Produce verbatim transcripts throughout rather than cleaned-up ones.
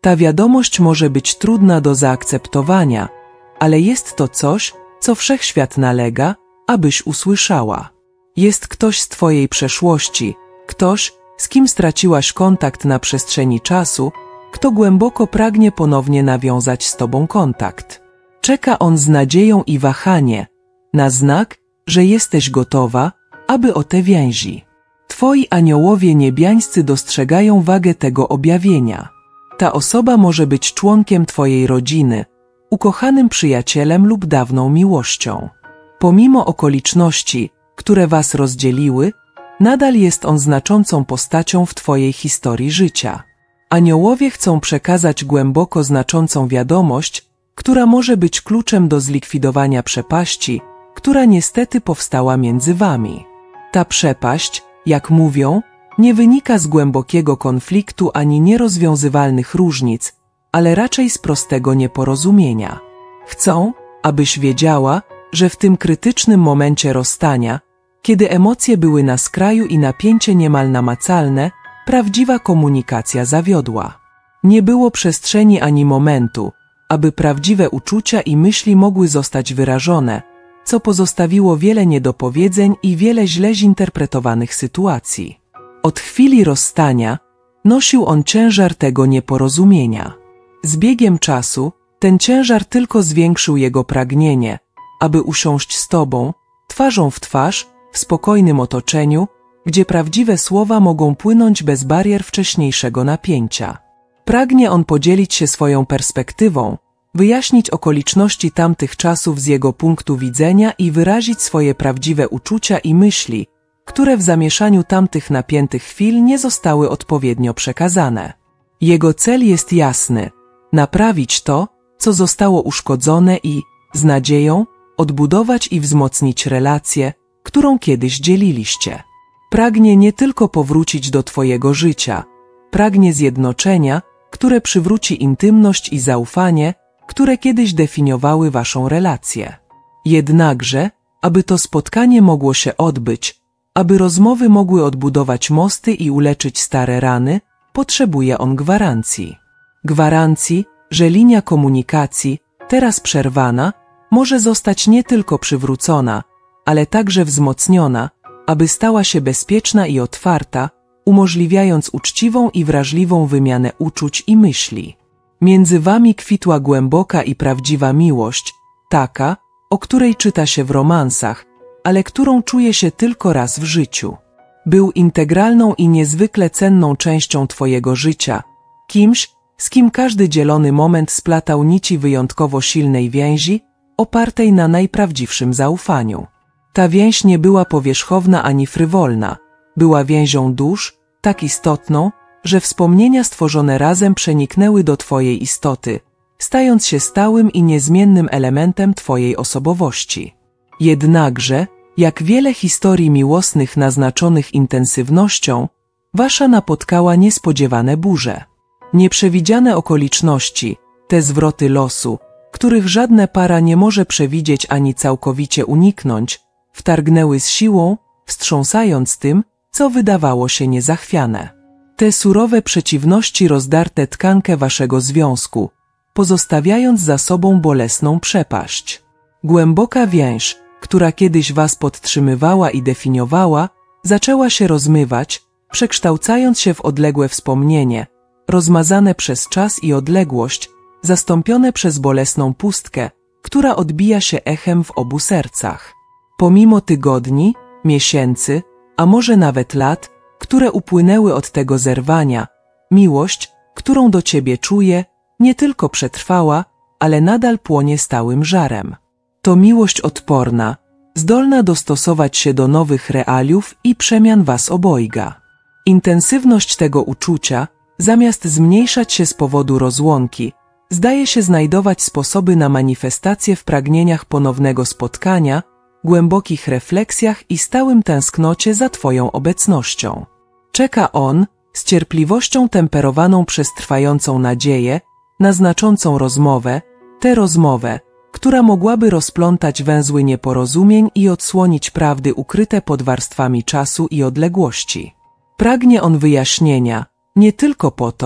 Ta wiadomość może być trudna do zaakceptowania, ale jest to coś, co wszechświat nalega, abyś usłyszała. Jest ktoś z twojej przeszłości, ktoś, z kim straciłaś kontakt na przestrzeni czasu, kto głęboko pragnie ponownie nawiązać z tobą kontakt. Czeka on z nadzieją i wahanie, na znak, że jesteś gotowa, aby o te więzi. Twoi aniołowie niebiańscy dostrzegają wagę tego objawienia. Ta osoba może być członkiem twojej rodziny, ukochanym przyjacielem lub dawną miłością. Pomimo okoliczności, które was rozdzieliły, nadal jest on znaczącą postacią w twojej historii życia. Aniołowie chcą przekazać głęboko znaczącą wiadomość, która może być kluczem do zlikwidowania przepaści, która niestety powstała między wami. Ta przepaść, jak mówią, nie wynika z głębokiego konfliktu ani nierozwiązywalnych różnic, ale raczej z prostego nieporozumienia. Chcą, abyś wiedziała, że w tym krytycznym momencie rozstania, kiedy emocje były na skraju i napięcie niemal namacalne, prawdziwa komunikacja zawiodła. Nie było przestrzeni ani momentu, aby prawdziwe uczucia i myśli mogły zostać wyrażone, co pozostawiło wiele niedopowiedzeń i wiele źle zinterpretowanych sytuacji. Od chwili rozstania nosił on ciężar tego nieporozumienia. Z biegiem czasu ten ciężar tylko zwiększył jego pragnienie, aby usiąść z tobą, twarzą w twarz, w spokojnym otoczeniu, gdzie prawdziwe słowa mogą płynąć bez barier wcześniejszego napięcia. Pragnie on podzielić się swoją perspektywą, wyjaśnić okoliczności tamtych czasów z jego punktu widzenia i wyrazić swoje prawdziwe uczucia i myśli, które w zamieszaniu tamtych napiętych chwil nie zostały odpowiednio przekazane. Jego cel jest jasny: naprawić to, co zostało uszkodzone i, z nadzieją, odbudować i wzmocnić relację, którą kiedyś dzieliliście. Pragnie nie tylko powrócić do twojego życia, pragnie zjednoczenia, które przywróci intymność i zaufanie, które kiedyś definiowały waszą relację. Jednakże, aby to spotkanie mogło się odbyć, aby rozmowy mogły odbudować mosty i uleczyć stare rany, potrzebuje on gwarancji. Gwarancji, że linia komunikacji, teraz przerwana, może zostać nie tylko przywrócona, ale także wzmocniona, aby stała się bezpieczna i otwarta, umożliwiając uczciwą i wrażliwą wymianę uczuć i myśli. Między wami kwitła głęboka i prawdziwa miłość, taka, o której czyta się w romansach, ale którą czuje się tylko raz w życiu. Był integralną i niezwykle cenną częścią twojego życia, kimś, z kim każdy dzielony moment splatał nici wyjątkowo silnej więzi, opartej na najprawdziwszym zaufaniu. Ta więź nie była powierzchowna ani frywolna, była więzią dusz, tak istotną, że wspomnienia stworzone razem przeniknęły do twojej istoty, stając się stałym i niezmiennym elementem twojej osobowości. Jednakże, jak wiele historii miłosnych naznaczonych intensywnością, wasza napotkała niespodziewane burze. Nieprzewidziane okoliczności, te zwroty losu, których żadne para nie może przewidzieć ani całkowicie uniknąć, wtargnęły z siłą, wstrząsając tym, co wydawało się niezachwiane. Te surowe przeciwności rozdarte tkankę waszego związku, pozostawiając za sobą bolesną przepaść. Głęboka więź, która kiedyś was podtrzymywała i definiowała, zaczęła się rozmywać, przekształcając się w odległe wspomnienie, rozmazane przez czas i odległość, zastąpione przez bolesną pustkę, która odbija się echem w obu sercach. Pomimo tygodni, miesięcy, a może nawet lat, które upłynęły od tego zerwania, miłość, którą do ciebie czuję, nie tylko przetrwała, ale nadal płonie stałym żarem. To miłość odporna, zdolna dostosować się do nowych realiów i przemian was obojga. Intensywność tego uczucia, zamiast zmniejszać się z powodu rozłąki, zdaje się znajdować sposoby na manifestację w pragnieniach ponownego spotkania, głębokich refleksjach i stałym tęsknocie za twoją obecnością. Czeka on, z cierpliwością temperowaną przez trwającą nadzieję, na znaczącą rozmowę, tę rozmowę, która mogłaby rozplątać węzły nieporozumień i odsłonić prawdy ukryte pod warstwami czasu i odległości. Pragnie on wyjaśnienia, nie tylko po to,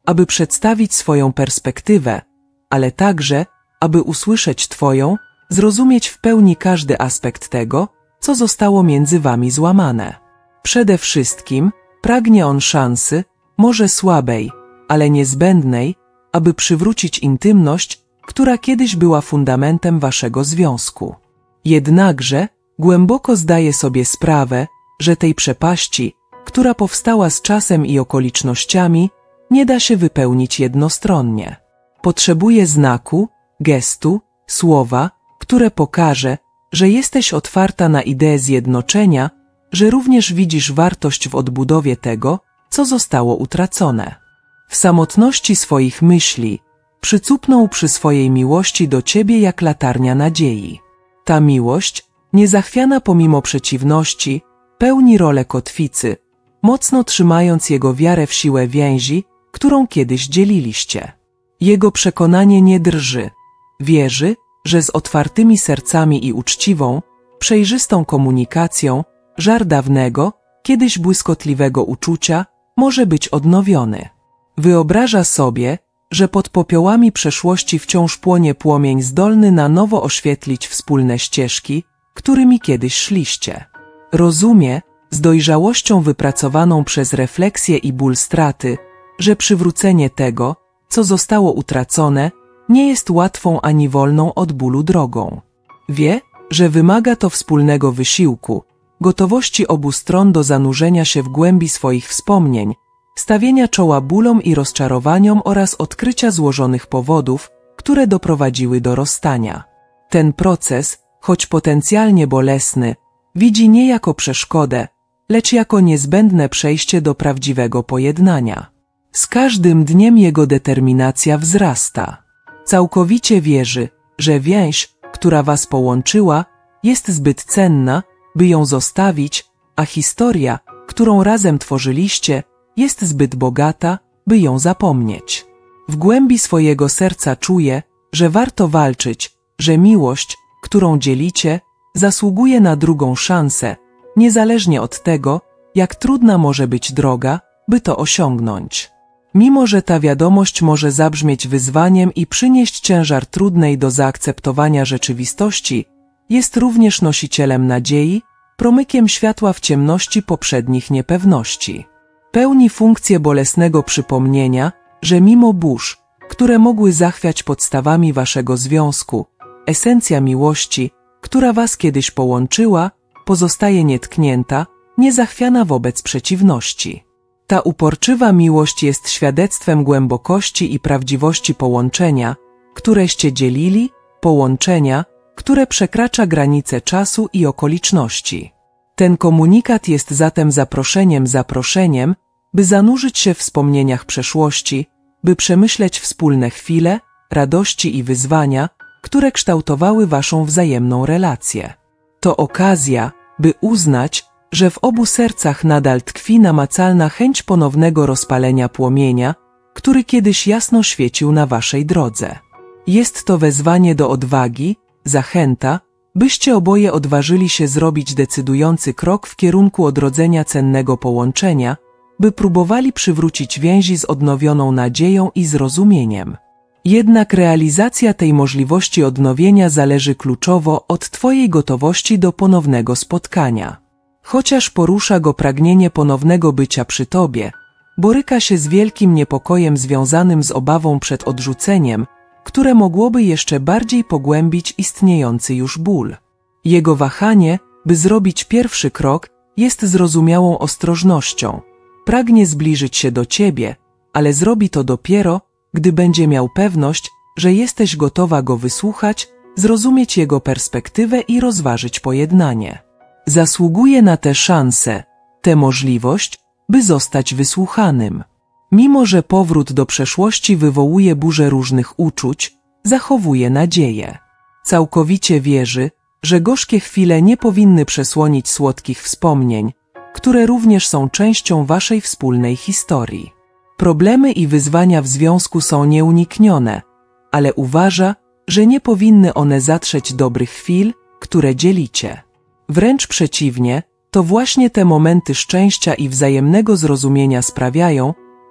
aby przedstawić swoją perspektywę, ale także, aby usłyszeć Twoją, zrozumieć w pełni każdy aspekt tego, co zostało między wami złamane. Przede wszystkim pragnie on szansy, może słabej, ale niezbędnej, aby przywrócić intymność, która kiedyś była fundamentem waszego związku. Jednakże głęboko zdaje sobie sprawę, że tej przepaści, która powstała z czasem i okolicznościami, nie da się wypełnić jednostronnie. Potrzebuje znaku, gestu, słowa, które pokaże, że jesteś otwarta na ideę zjednoczenia, że również widzisz wartość w odbudowie tego, co zostało utracone. W samotności swoich myśli przycupnął przy swojej miłości do ciebie jak latarnia nadziei. Ta miłość, niezachwiana pomimo przeciwności, pełni rolę kotwicy, mocno trzymając jego wiarę w siłę więzi, którą kiedyś dzieliliście. Jego przekonanie nie drży. Wierzy, że z otwartymi sercami i uczciwą, przejrzystą komunikacją, żar dawnego, kiedyś błyskotliwego uczucia może być odnowiony. Wyobraża sobie, że pod popiołami przeszłości wciąż płonie płomień zdolny na nowo oświetlić wspólne ścieżki, którymi kiedyś szliście. Rozumie, z dojrzałością wypracowaną przez refleksję i ból straty, że przywrócenie tego, co zostało utracone, nie jest łatwą ani wolną od bólu drogą. Wie, że wymaga to wspólnego wysiłku, gotowości obu stron do zanurzenia się w głębi swoich wspomnień, stawienia czoła bólom i rozczarowaniom oraz odkrycia złożonych powodów, które doprowadziły do rozstania. Ten proces, choć potencjalnie bolesny, widzi nie jako przeszkodę, lecz jako niezbędne przejście do prawdziwego pojednania. Z każdym dniem jego determinacja wzrasta. Całkowicie wierzy, że więź, która was połączyła, jest zbyt cenna, by ją zostawić, a historia, którą razem tworzyliście, jest zbyt bogata, by ją zapomnieć. W głębi swojego serca czuje, że warto walczyć, że miłość, którą dzielicie, zasługuje na drugą szansę, niezależnie od tego, jak trudna może być droga, by to osiągnąć. Mimo że ta wiadomość może zabrzmieć wyzwaniem i przynieść ciężar trudnej do zaakceptowania rzeczywistości, jest również nosicielem nadziei, promykiem światła w ciemności poprzednich niepewności. Pełni funkcję bolesnego przypomnienia, że mimo burz, które mogły zachwiać podstawami waszego związku, esencja miłości, która was kiedyś połączyła, pozostaje nietknięta, niezachwiana wobec przeciwności. Ta uporczywa miłość jest świadectwem głębokości i prawdziwości połączenia, któreście dzielili, połączenia, które przekracza granice czasu i okoliczności. Ten komunikat jest zatem zaproszeniem zaproszeniem, by zanurzyć się w wspomnieniach przeszłości, by przemyśleć wspólne chwile, radości i wyzwania, które kształtowały waszą wzajemną relację. To okazja, by uznać, że w obu sercach nadal tkwi namacalna chęć ponownego rozpalenia płomienia, który kiedyś jasno świecił na waszej drodze. Jest to wezwanie do odwagi, zachęta, byście oboje odważyli się zrobić decydujący krok w kierunku odrodzenia cennego połączenia, by próbowali przywrócić więzi z odnowioną nadzieją i zrozumieniem. Jednak realizacja tej możliwości odnowienia zależy kluczowo od twojej gotowości do ponownego spotkania. Chociaż porusza go pragnienie ponownego bycia przy tobie, boryka się z wielkim niepokojem związanym z obawą przed odrzuceniem, które mogłoby jeszcze bardziej pogłębić istniejący już ból. Jego wahanie, by zrobić pierwszy krok, jest zrozumiałą ostrożnością. Pragnie zbliżyć się do ciebie, ale zrobi to dopiero, gdy będzie miał pewność, że jesteś gotowa go wysłuchać, zrozumieć jego perspektywę i rozważyć pojednanie. Zasługuje na tę szansę, tę możliwość, by zostać wysłuchanym. Mimo że powrót do przeszłości wywołuje burzę różnych uczuć, zachowuje nadzieję. Całkowicie wierzy, że gorzkie chwile nie powinny przesłonić słodkich wspomnień, które również są częścią waszej wspólnej historii. Problemy i wyzwania w związku są nieuniknione, ale uważa, że nie powinny one zatrzeć dobrych chwil, które dzielicie. Wręcz przeciwnie, to właśnie te momenty szczęścia i wzajemnego zrozumienia sprawiają,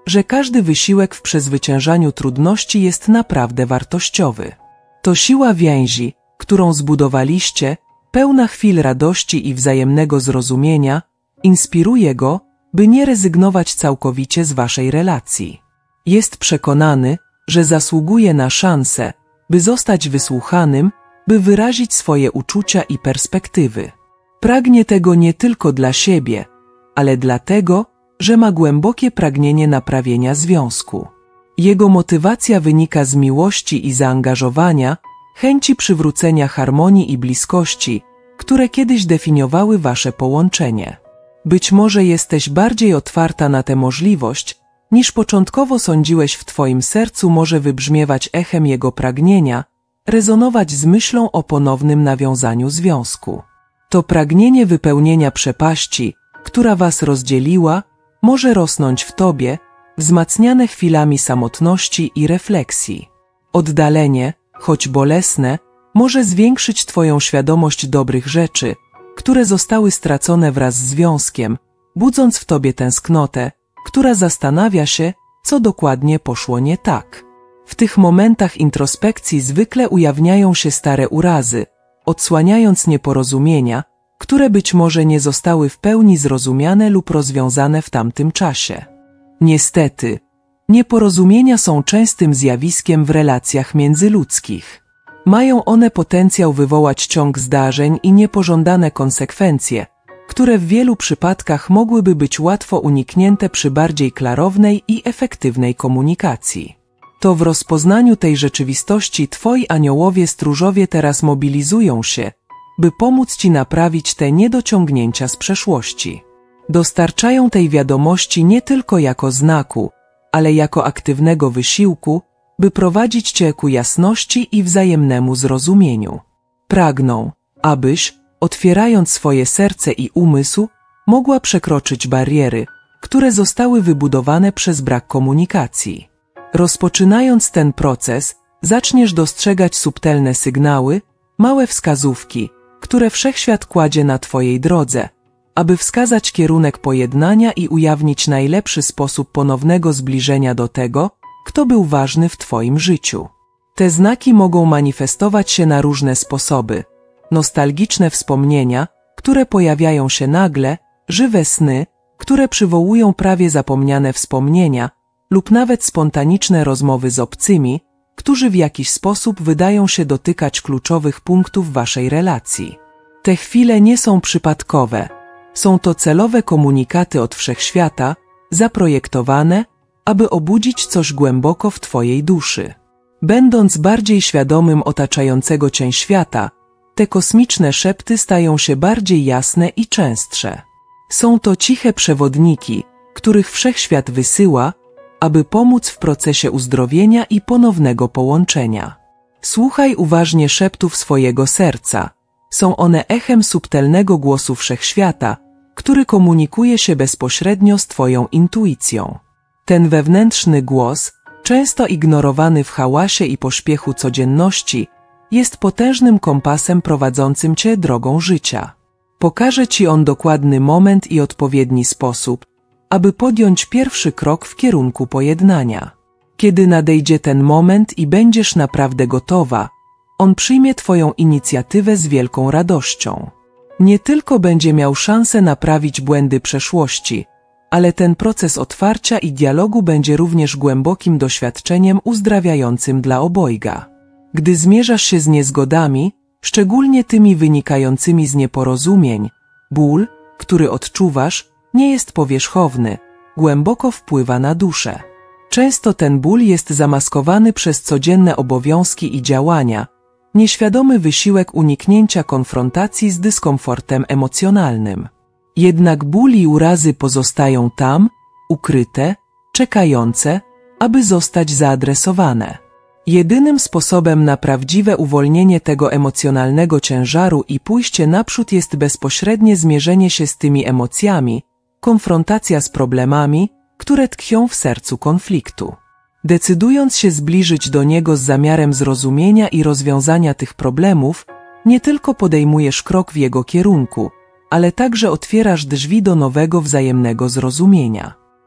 że każdy wysiłek w przezwyciężaniu trudności jest naprawdę wartościowy. To siła więzi, którą zbudowaliście, pełna chwil radości i wzajemnego zrozumienia, inspiruje go, by nie rezygnować całkowicie z waszej relacji. Jest przekonany, że zasługuje na szansę, by zostać wysłuchanym, by wyrazić swoje uczucia i perspektywy. Pragnie tego nie tylko dla siebie, ale dlatego, że ma głębokie pragnienie naprawienia związku. Jego motywacja wynika z miłości i zaangażowania, chęci przywrócenia harmonii i bliskości, które kiedyś definiowały wasze połączenie. Być może jesteś bardziej otwarta na tę możliwość, niż początkowo sądziłeś. W twoim sercu może wybrzmiewać echem jego pragnienia, rezonować z myślą o ponownym nawiązaniu związku. To pragnienie wypełnienia przepaści, która was rozdzieliła, może rosnąć w tobie, wzmacniane chwilami samotności i refleksji. Oddalenie, choć bolesne, może zwiększyć twoją świadomość dobrych rzeczy, które zostały stracone wraz z związkiem, budząc w tobie tęsknotę, która zastanawia się, co dokładnie poszło nie tak. W tych momentach introspekcji zwykle ujawniają się stare urazy, odsłaniając nieporozumienia, które być może nie zostały w pełni zrozumiane lub rozwiązane w tamtym czasie. Niestety, nieporozumienia są częstym zjawiskiem w relacjach międzyludzkich. Mają one potencjał wywołać ciąg zdarzeń i niepożądane konsekwencje, które w wielu przypadkach mogłyby być łatwo uniknięte przy bardziej klarownej i efektywnej komunikacji. To w rozpoznaniu tej rzeczywistości twoi aniołowie stróżowie teraz mobilizują się, by pomóc ci naprawić te niedociągnięcia z przeszłości. Dostarczają tej wiadomości nie tylko jako znaku, ale jako aktywnego wysiłku, by prowadzić cię ku jasności i wzajemnemu zrozumieniu. Pragną, abyś, otwierając swoje serce i umysł, mogła przekroczyć bariery, które zostały wybudowane przez brak komunikacji. Rozpoczynając ten proces, zaczniesz dostrzegać subtelne sygnały, małe wskazówki, które wszechświat kładzie na twojej drodze, aby wskazać kierunek pojednania i ujawnić najlepszy sposób ponownego zbliżenia do tego, kto był ważny w twoim życiu. Te znaki mogą manifestować się na różne sposoby. Nostalgiczne wspomnienia, które pojawiają się nagle, żywe sny, które przywołują prawie zapomniane wspomnienia, lub nawet spontaniczne rozmowy z obcymi, którzy w jakiś sposób wydają się dotykać kluczowych punktów waszej relacji. Te chwile nie są przypadkowe. Są to celowe komunikaty od wszechświata, zaprojektowane, aby obudzić coś głęboko w twojej duszy. Będąc bardziej świadomym otaczającego cię świata, te kosmiczne szepty stają się bardziej jasne i częstsze. Są to ciche przewodniki, których wszechświat wysyła, aby pomóc w procesie uzdrowienia i ponownego połączenia. Słuchaj uważnie szeptów swojego serca. Są one echem subtelnego głosu wszechświata, który komunikuje się bezpośrednio z twoją intuicją. Ten wewnętrzny głos, często ignorowany w hałasie i pośpiechu codzienności, jest potężnym kompasem prowadzącym cię drogą życia. Pokaże ci on dokładny moment i odpowiedni sposób, aby podjąć pierwszy krok w kierunku pojednania. Kiedy nadejdzie ten moment i będziesz naprawdę gotowa, on przyjmie twoją inicjatywę z wielką radością. Nie tylko będzie miał szansę naprawić błędy przeszłości, ale ten proces otwarcia i dialogu będzie również głębokim doświadczeniem uzdrawiającym dla obojga. Gdy zmierzasz się z niezgodami, szczególnie tymi wynikającymi z nieporozumień, ból, który odczuwasz, nie jest powierzchowny, głęboko wpływa na duszę. Często ten ból jest zamaskowany przez codzienne obowiązki i działania, nieświadomy wysiłek uniknięcia konfrontacji z dyskomfortem emocjonalnym. Jednak ból i urazy pozostają tam, ukryte, czekające, aby zostać zaadresowane. Jedynym sposobem na prawdziwe uwolnienie tego emocjonalnego ciężaru i pójście naprzód jest bezpośrednie zmierzenie się z tymi emocjami, konfrontacja z problemami, które tkwią w sercu konfliktu. Decydując się zbliżyć do niego z zamiarem zrozumienia i rozwiązania tych problemów, nie tylko podejmujesz krok w jego kierunku, ale także otwierasz drzwi do nowego wzajemnego zrozumienia.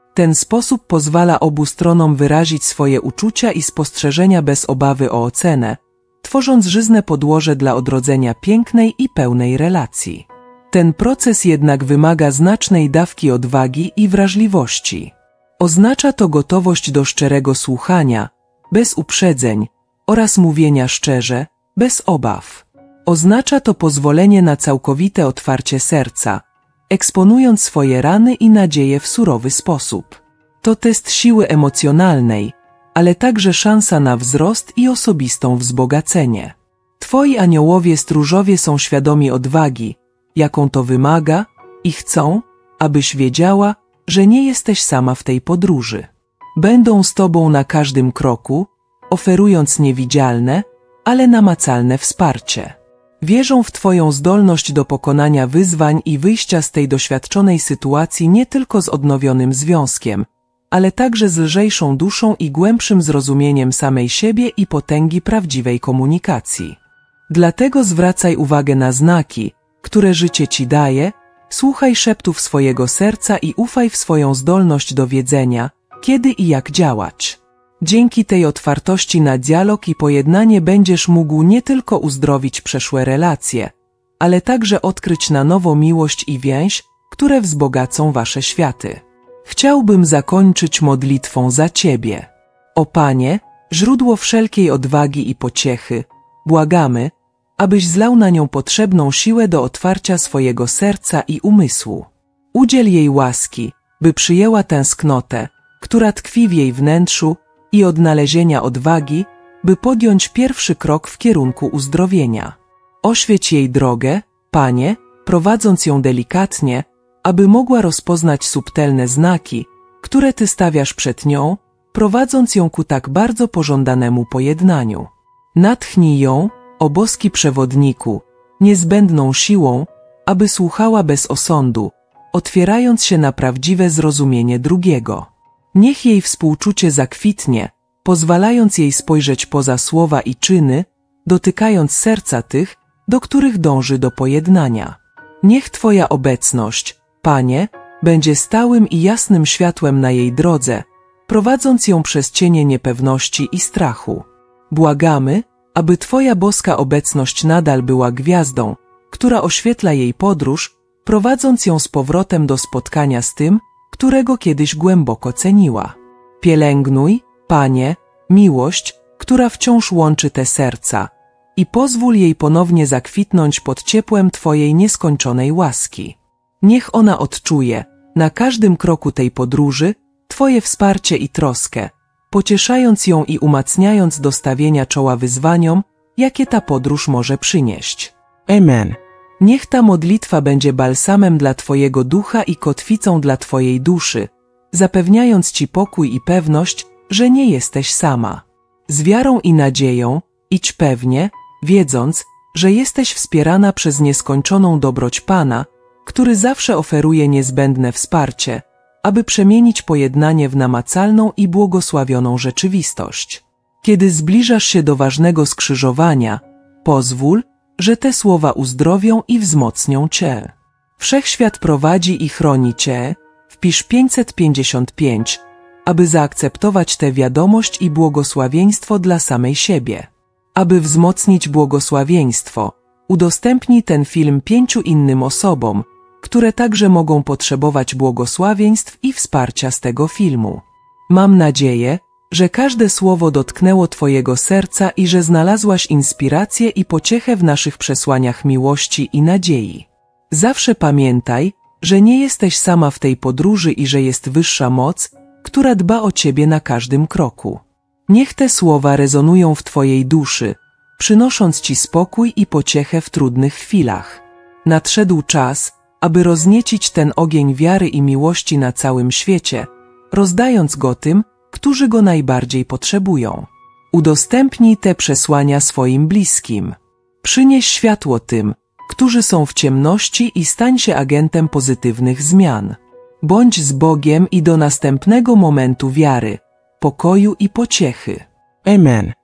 Ten sposób pozwala obu stronom wyrazić swoje uczucia i spostrzeżenia bez obawy o ocenę, tworząc żyzne podłoże dla odrodzenia pięknej i pełnej relacji. Ten proces jednak wymaga znacznej dawki odwagi i wrażliwości. Oznacza to gotowość do szczerego słuchania, bez uprzedzeń, oraz mówienia szczerze, bez obaw. Oznacza to pozwolenie na całkowite otwarcie serca, eksponując swoje rany i nadzieje w surowy sposób. To test siły emocjonalnej, ale także szansa na wzrost i osobistą wzbogacenie. Twoi aniołowie stróżowie są świadomi odwagi, jaką to wymaga, i chcą, abyś wiedziała, że nie jesteś sama w tej podróży. Będą z tobą na każdym kroku, oferując niewidzialne, ale namacalne wsparcie. Wierzą w twoją zdolność do pokonania wyzwań i wyjścia z tej doświadczonej sytuacji nie tylko z odnowionym związkiem, ale także z lżejszą duszą i głębszym zrozumieniem samej siebie i potęgi prawdziwej komunikacji. Dlatego zwracaj uwagę na znaki, które życie ci daje, słuchaj szeptów swojego serca i ufaj w swoją zdolność do wiedzenia, kiedy i jak działać. Dzięki tej otwartości na dialog i pojednanie będziesz mógł nie tylko uzdrowić przeszłe relacje, ale także odkryć na nowo miłość i więź, które wzbogacą wasze światy. Chciałbym zakończyć modlitwą za ciebie. O Panie, źródło wszelkiej odwagi i pociechy, błagamy, abyś zlał na nią potrzebną siłę do otwarcia swojego serca i umysłu. Udziel jej łaski, by przyjęła tęsknotę, która tkwi w jej wnętrzu, i odnalezienia odwagi, by podjąć pierwszy krok w kierunku uzdrowienia. Oświeć jej drogę, Panie, prowadząc ją delikatnie, aby mogła rozpoznać subtelne znaki, które Ty stawiasz przed nią, prowadząc ją ku tak bardzo pożądanemu pojednaniu. Natchnij ją, o boski przewodniku, niezbędną siłą, aby słuchała bez osądu, otwierając się na prawdziwe zrozumienie drugiego. Niech jej współczucie zakwitnie, pozwalając jej spojrzeć poza słowa i czyny, dotykając serca tych, do których dąży do pojednania. Niech Twoja obecność, Panie, będzie stałym i jasnym światłem na jej drodze, prowadząc ją przez cienie niepewności i strachu. Błagamy, aby Twoja boska obecność nadal była gwiazdą, która oświetla jej podróż, prowadząc ją z powrotem do spotkania z tym, którego kiedyś głęboko ceniła. Pielęgnuj, Panie, miłość, która wciąż łączy te serca, i pozwól jej ponownie zakwitnąć pod ciepłem Twojej nieskończonej łaski. Niech ona odczuje, na każdym kroku tej podróży, Twoje wsparcie i troskę, pocieszając ją i umacniając do stawienia czoła wyzwaniom, jakie ta podróż może przynieść. Amen. Niech ta modlitwa będzie balsamem dla Twojego ducha i kotwicą dla Twojej duszy, zapewniając Ci pokój i pewność, że nie jesteś sama. Z wiarą i nadzieją, idź pewnie, wiedząc, że jesteś wspierana przez nieskończoną dobroć Pana, który zawsze oferuje niezbędne wsparcie, aby przemienić pojednanie w namacalną i błogosławioną rzeczywistość. Kiedy zbliżasz się do ważnego skrzyżowania, pozwól, że te słowa uzdrowią i wzmocnią Cię. Wszechświat prowadzi i chroni Cię, wpisz pięćset pięćdziesiąt pięć, aby zaakceptować tę wiadomość i błogosławieństwo dla samej siebie. Aby wzmocnić błogosławieństwo, udostępnij ten film pięciu innym osobom, które także mogą potrzebować błogosławieństw i wsparcia z tego filmu. Mam nadzieję, że każde słowo dotknęło Twojego serca i że znalazłaś inspirację i pociechę w naszych przesłaniach miłości i nadziei. Zawsze pamiętaj, że nie jesteś sama w tej podróży i że jest wyższa moc, która dba o Ciebie na każdym kroku. Niech te słowa rezonują w Twojej duszy, przynosząc Ci spokój i pociechę w trudnych chwilach. Nadszedł czas, aby rozniecić ten ogień wiary i miłości na całym świecie, rozdając go tym, którzy go najbardziej potrzebują. Udostępnij te przesłania swoim bliskim. Przynieś światło tym, którzy są w ciemności i stań się agentem pozytywnych zmian. Bądź z Bogiem i do następnego momentu wiary, pokoju i pociechy. Amen.